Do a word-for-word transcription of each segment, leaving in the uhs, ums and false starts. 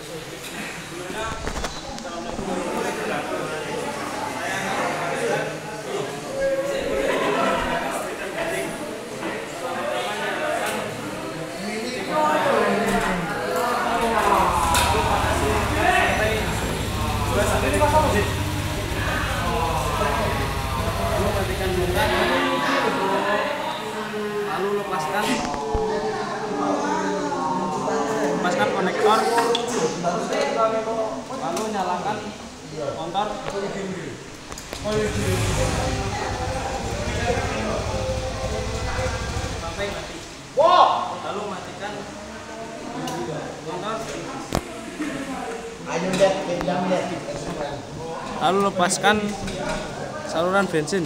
Lalu lepaskan lepaskan konektor, lalu nyalakan motor sampai mati. Lalu matikan motor, lalu lepaskan saluran bensin.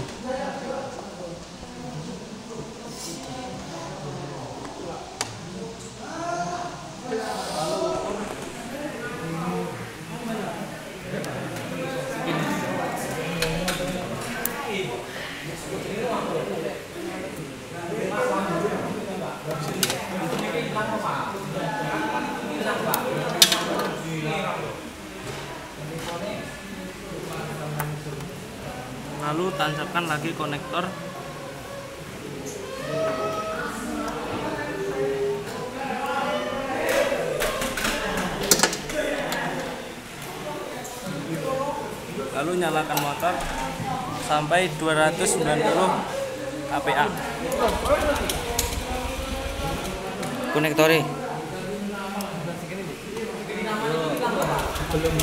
Lalu tancapkan lagi konektor. Lalu nyalakan motor sampai dua ratus sembilan puluh A P A. Konektori. Belum.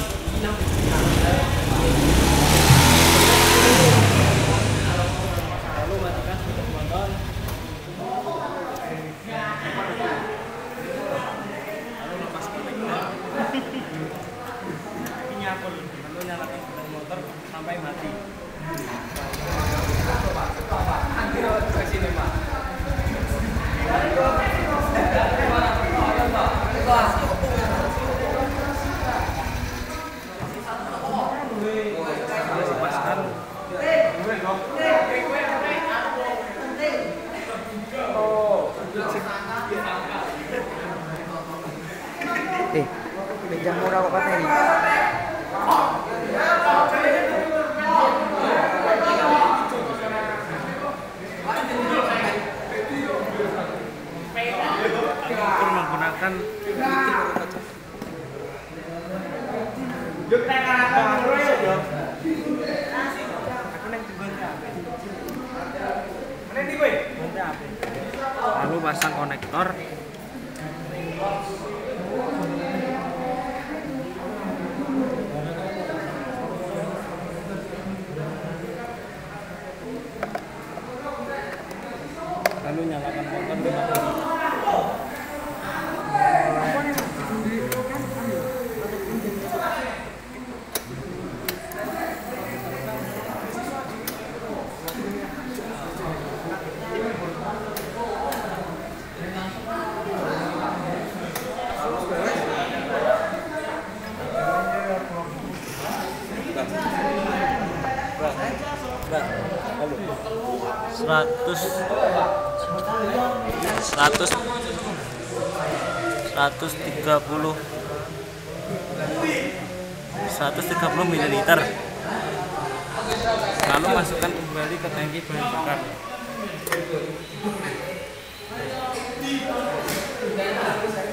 Lalu matikan speed motor. Lalu lepas konektor. Lalu nyalakan speed motor sampai mati. Eh, pinjam murah kok katanya nih. Ukur menggunakan lalu pasang konektor. Lalu nyalakan motor lima menit. seratus seratus seratus tiga puluh seratus tiga puluh mililiter. Lalu masukkan kembali ke tangki bahan bakar. Thank you.